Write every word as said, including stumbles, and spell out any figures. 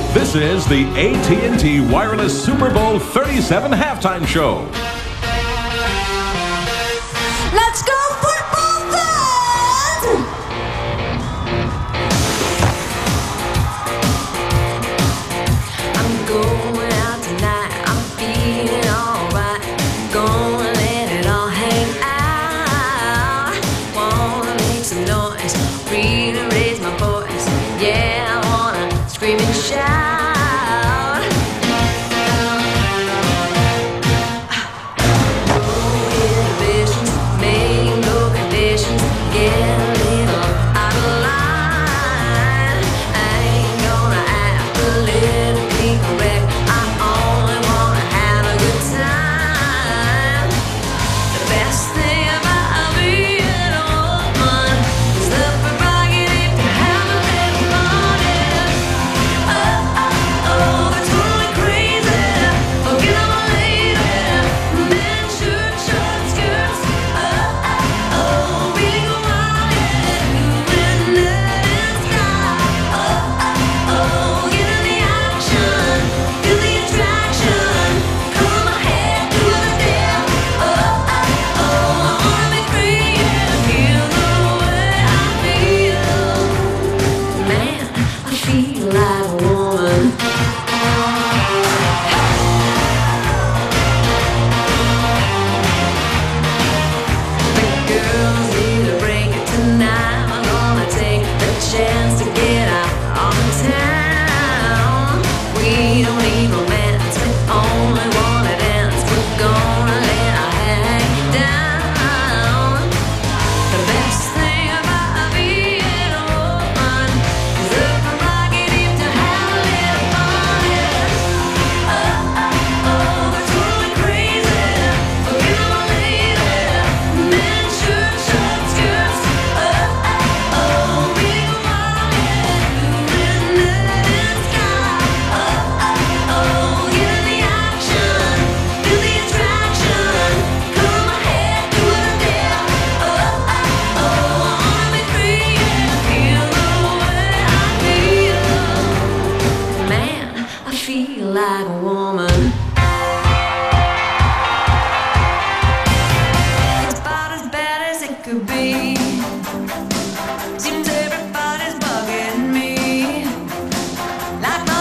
This is the A T and T Wireless Super Bowl thirty-seven halftime show. Let's go football fans! I'm going out tonight, I'm feeling alright. Gonna let it all hang out. Wanna make some noise, really raise my voice. Yeah, I wanna scream and shout. Like a woman. It's about as bad as it could be. Seems everybody's bugging me. Like my